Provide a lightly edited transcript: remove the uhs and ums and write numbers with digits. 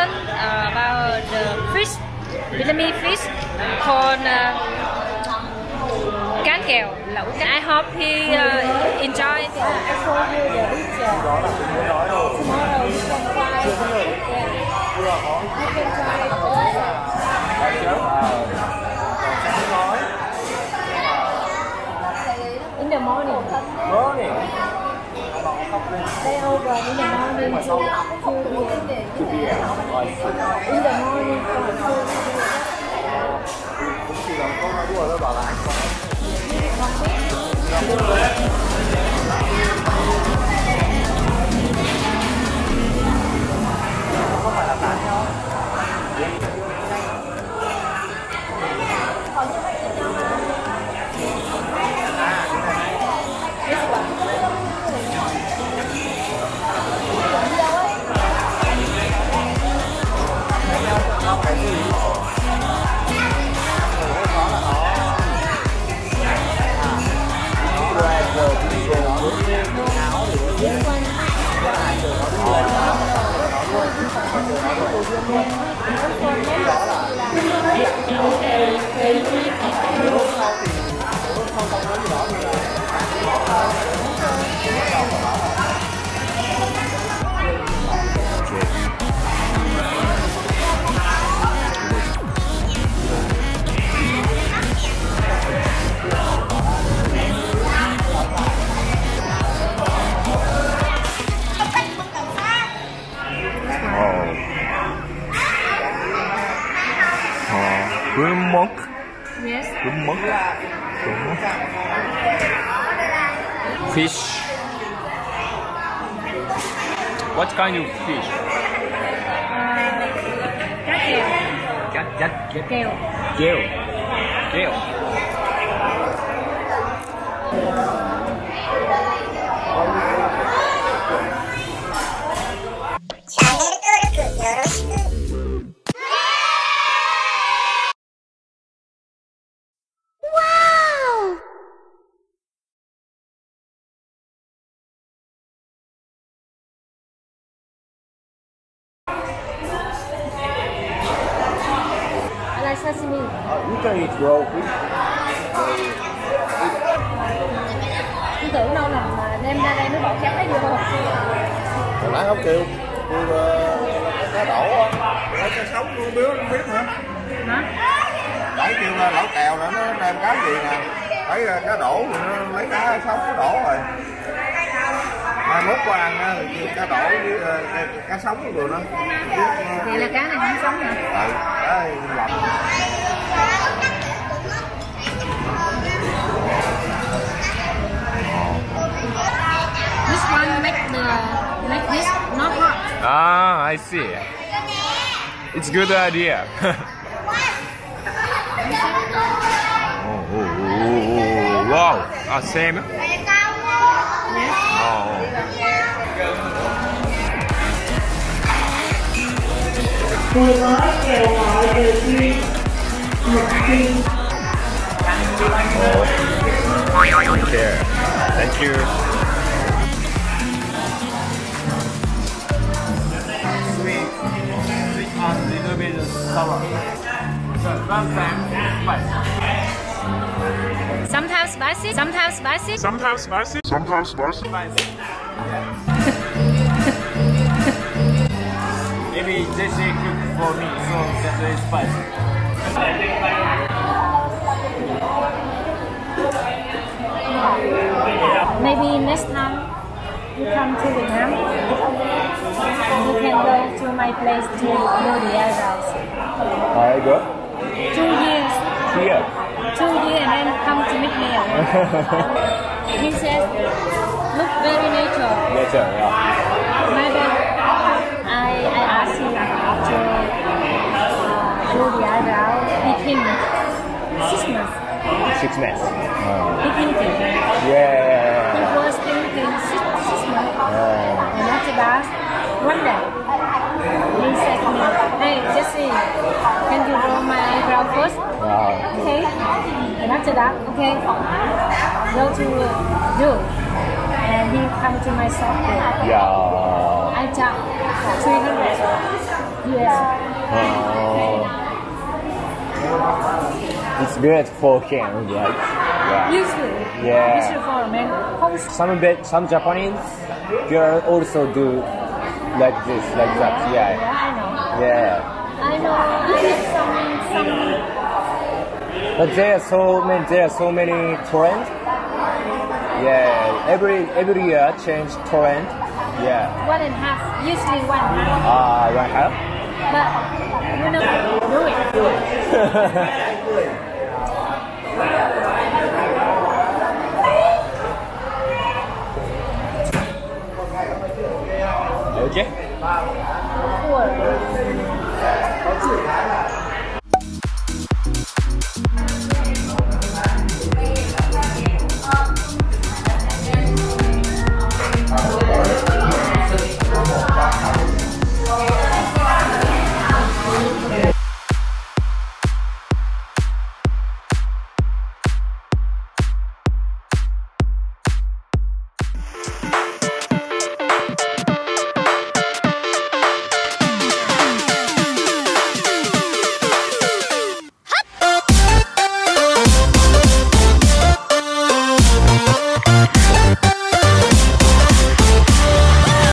learn about the fish, Vietnamese fish called cá kèo lẩu. I hope he enjoy. In the morning. They over in the morning to 2 p.m. In the morning for Good monk. yes. Good monk. Fish. What kind of fish? Cá kèo. Kèo. Kale. Kale. Sashimi. You can eat raw fish. Tôi tưởng đâu là đem ra đây mới bỏ cá vô không? Hồi nãy không kêu cá đổ lấy cá sống luôn không biết hả? Hả? Nãy kêu là lẩu kèo là nó đem cá gì nè, thấy cá đổ thì nó lấy cá sống nó đổ rồi. Mai mốt qua ăn thì kêu cá đổ với cá sống rồi đó. Vậy là cá này không sống hả? Đấy, lọc. This one make this not hot. Ah, I see. It's a good idea. Oh, wow. Same. Oh. Okay. Thank you. Sweet and a little bit sour. Sometimes spicy. Sometimes spicy. Sometimes spicy. Sometimes spicy. Maybe they say cook for me, so that's why it's spicy. Maybe next time you come to Vietnam, you can go to my place to know the eyebrows. I go. 2 years. Here. 2 years and then come to meet me. He says, look very natural. Later, yeah. Maybe I asked him to do the eyebrow. He came 6 months. 6 months. He thinking. Yeah. He was thinking 6 months. And after that, one day, he said to me, hey Jesse, can you draw my eyebrow first? Wow. Okay. And after that, okay, go to do. And he come to my shop. Yeah. I charge 300. Yeah. It's good for him, right? Yeah. Usually. Yeah. Usually for men. Some Japanese girl also do like this, like that. Yeah, Yeah. I know. Yeah. I know some. But there are so many trends. Yeah. Every year change trend. Yeah. 1.5. Usually 1.5. One half. But you know, do it. Okay. Cool.